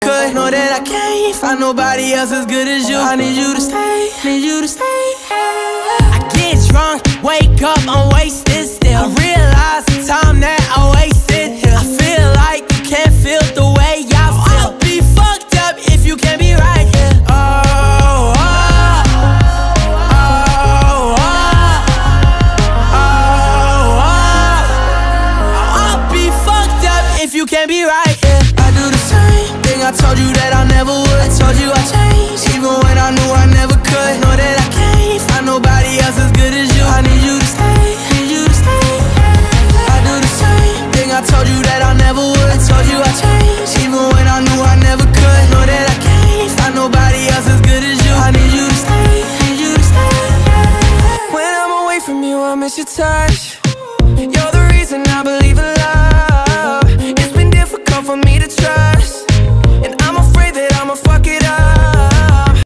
could. Know that I can't find nobody else as good as you. I need you to stay, need you to stay. I get drunk, wake up, I'm wasted still. I realize the time that I wasted here. I feel like you can't feel the way I feel. I'll be fucked up if you can't be right here. If you can't be right, yeah. I do the same thing I told you that I never would. I told you I changed.